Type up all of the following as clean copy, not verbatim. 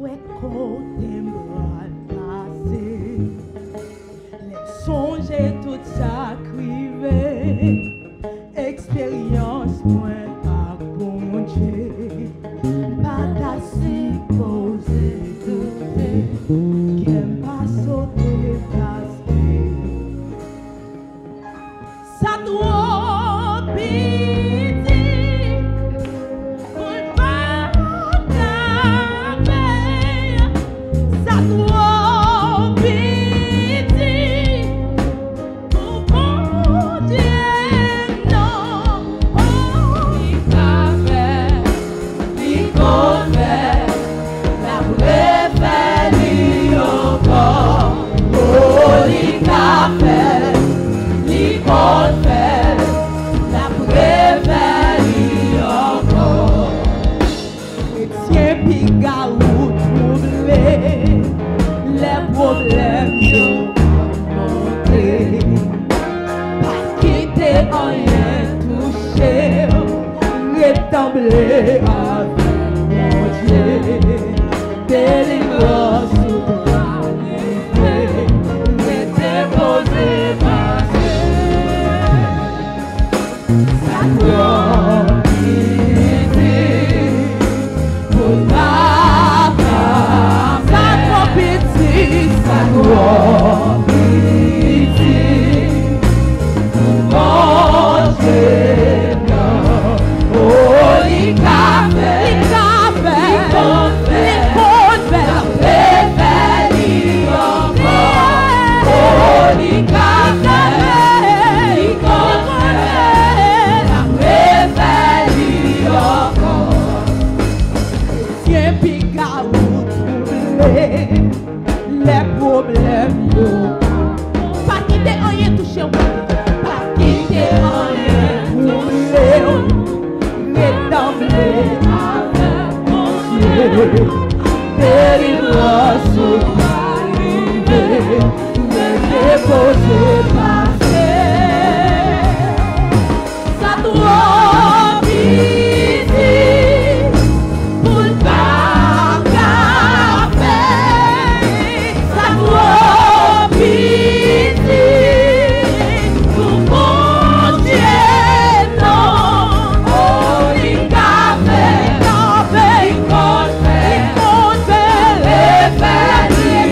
ouais, côté bras passé. Les songes et tout ça crivé. Expérience, moi, à bon Dieu. Pas d'assez posé, douté. Qu'aime pas sauter, casqué. Ça doit pitié. Trembler avec mon Dieu, délivrance sous ta liberté, mais déposer passer. Sa propité pour ma femme, sa propité, sa propité pour mon Dieu. Les problèmes, pas quitter rien touché, pas quitter rien touché, mais d'emblée avec mon Dieu, délivrance sous ta liberté, mais déposer passer, ça doit viser pour pas gaffer, ça doit viser pour mon Dieu, non, oh, il café, il compte faire les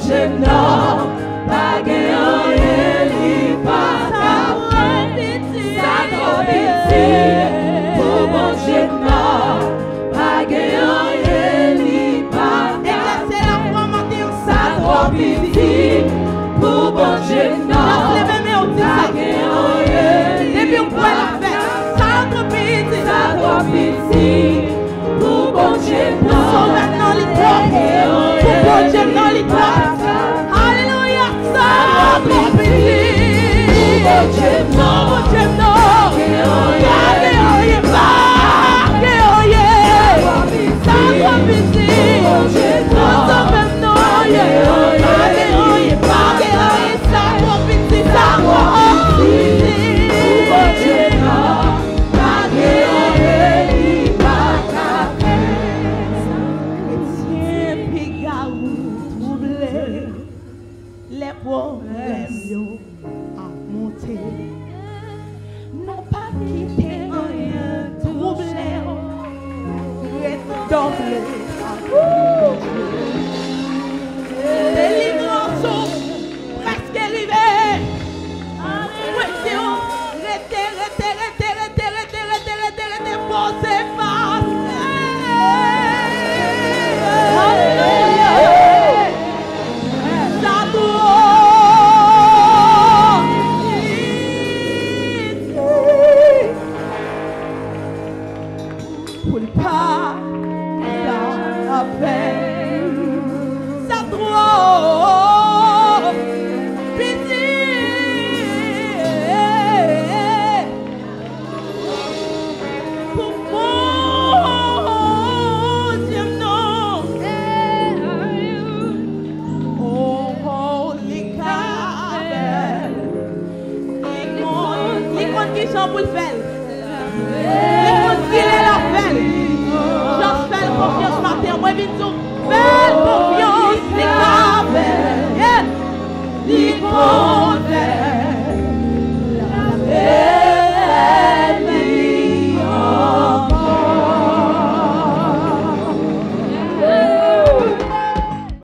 Dieu non, pas gagner li pas ça trop petit pour bon Dieu non, pas gagner li pas ça trop petit pour bon Dieu non, pas gagner li pas ça trop petit pour bon Dieu non, pour bon Dieu non li pas. Alléluia, ça trop petit pour bon Dieu non, pas gagner pas gagner ça trop petit pour bon Dieu non, pas gagner ça trop petit pour bon Dieu non, pas gagner pas chrétien pigarou troublé les problèmes à monter non pas quitter rien troublé redoublé